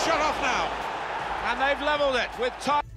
shut off now. And they've levelled it with time.